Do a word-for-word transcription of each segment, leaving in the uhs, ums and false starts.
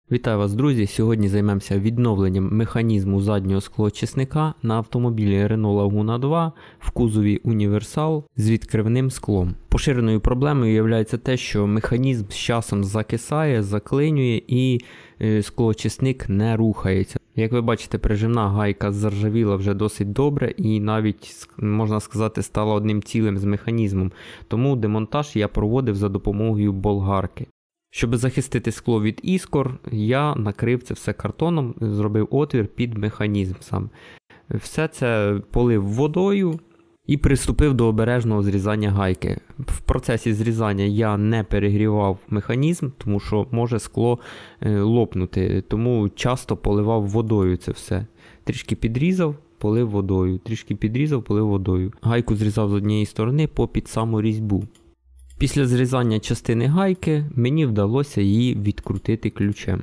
Вітаю вас, друзі! Сьогодні займемося відновленням механізму заднього склоочисника на автомобілі Renault Laguna два в кузові універсал з відкривним склом. Поширеною проблемою є те, що механізм з часом закисає, заклинює і склоочисник не рухається. Як ви бачите, прижимна гайка заржавіла вже досить добре і навіть, можна сказати, стала одним цілим з механізмом. Тому демонтаж я проводив за допомогою болгарки. Щоб захистити скло від іскор, я накрив це все картоном, зробив отвір під механізм сам. Все це полив водою і приступив до обережного зрізання гайки. В процесі зрізання я не перегрівав механізм, тому що може скло лопнути, тому часто поливав водою це все. Трішки підрізав, полив водою, трішки підрізав, полив водою. Гайку зрізав з однієї сторони попід саму різьбу. Після зрізання частини гайки мені вдалося її відкрутити ключем.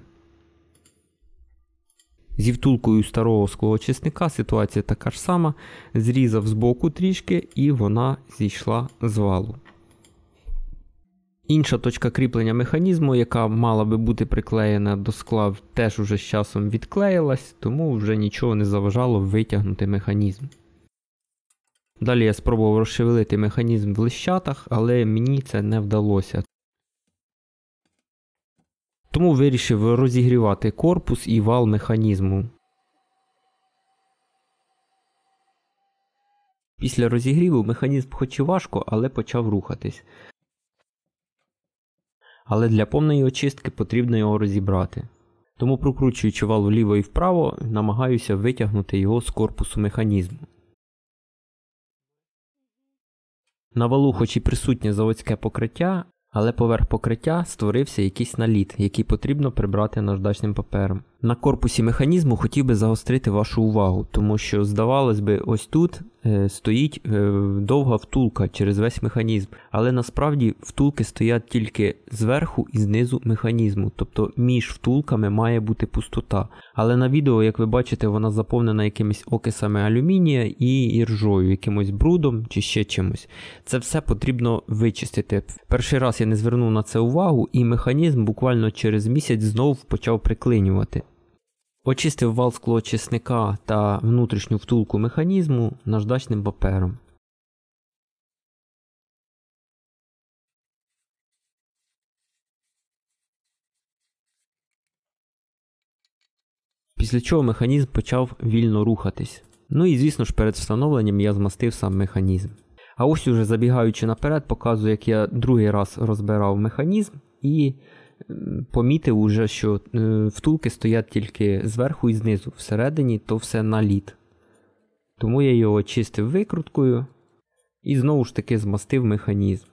Зі втулкою старого склоочисника ситуація така ж сама. Зрізав збоку трішки і вона зійшла з валу. Інша точка кріплення механізму, яка мала би бути приклеєна до скла, теж уже з часом відклеїлась, тому вже нічого не заважало витягнути механізм. Далі я спробував розшевелити механізм в лищатах, але мені це не вдалося. Тому вирішив розігрівати корпус і вал механізму. Після розігріву механізм хоч і важко, але почав рухатись. Але для повної очистки потрібно його розібрати. Тому, прокручуючи вал вліво і вправо, намагаюся витягнути його з корпусу механізму. На валу хоч і присутнє заводське покриття, але поверх покриття створився якийсь наліт, який потрібно прибрати наждачним папером. На корпусі механізму хотів би загострити вашу увагу, тому що, здавалось би, ось тут е, стоїть е, довга втулка через весь механізм, але насправді втулки стоять тільки зверху і знизу механізму, тобто між втулками має бути пустота. Але на відео, як ви бачите, вона заповнена якимись окисами алюмінія і іржою, якимось брудом чи ще чимось. Це все потрібно вичистити. Перший раз я не звернув на це увагу і механізм буквально через місяць знов почав приклинювати. Очистив вал склоочисника та внутрішню втулку механізму наждачним папером. Після чого механізм почав вільно рухатись. Ну і звісно ж перед встановленням я змастив сам механізм. А ось уже забігаючи наперед, показую, як я другий раз розбирав механізм і помітив уже, що втулки стоять тільки зверху і знизу, всередині то все наліт. Тому я його очистив викруткою і знову ж таки змастив механізм.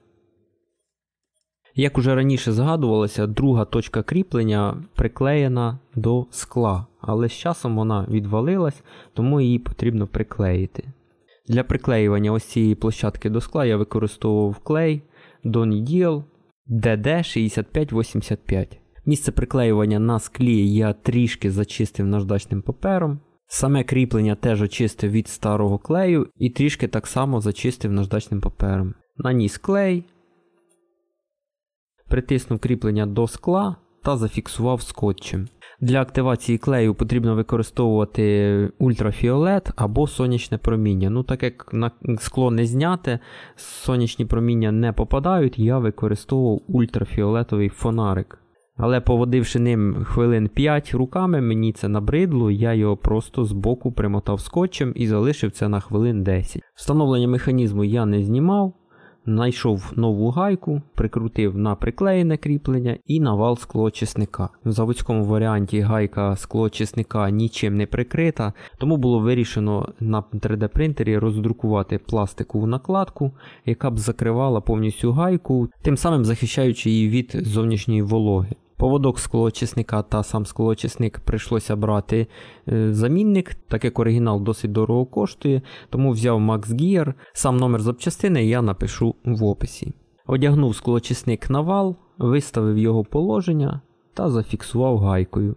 Як уже раніше згадувалося, друга точка кріплення приклеєна до скла, але з часом вона відвалилась, тому її потрібно приклеїти. Для приклеювання ось цієї площадки до скла я використовував клей Donidial ді ді шість п'ять вісімдесят п'ять. Місце приклеювання на склі я трішки зачистив наждачним папером. Саме кріплення теж очистив від старого клею і трішки так само зачистив наждачним папером. Наніс клей, притиснув кріплення до скла та зафіксував скотчем. Для активації клею потрібно використовувати ультрафіолет або сонячне проміння. Ну, так як на скло не зняте, сонячні проміння не попадають, я використовував ультрафіолетовий фонарик. Але поводивши ним хвилин п'ять руками, мені це набридло, я його просто збоку примотав скотчем і залишив це на хвилин десять. Встановлення механізму я не знімав. Знайшов нову гайку, прикрутив на приклеєне кріплення і на вал склоочисника. В заводському варіанті гайка склоочисника нічим не прикрита, тому було вирішено на три де принтері роздрукувати пластикову накладку, яка б закривала повністю гайку, тим самим захищаючи її від зовнішньої вологи. Поводок склоочисника та сам склоочисник прийшлося брати е, замінник, так як оригінал досить дорого коштує, тому взяв Max Gear, сам номер запчастини я напишу в описі. Одягнув склоочисник на вал, виставив його положення та зафіксував гайкою.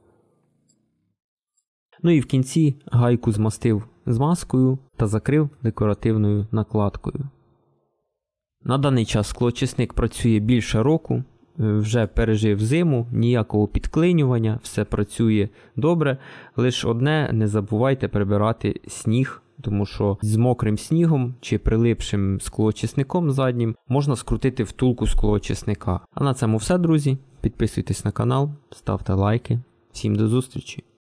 Ну і в кінці гайку змастив змазкою та закрив декоративною накладкою. На даний час склоочисник працює більше року. вже пережив зиму, ніякого підклинювання, все працює добре. Лише одне, не забувайте прибирати сніг, тому що з мокрим снігом чи прилипшим склоочисником заднім можна скрутити втулку склоочисника. А на цьому все, друзі. Підписуйтесь на канал, ставте лайки. Всім до зустрічі!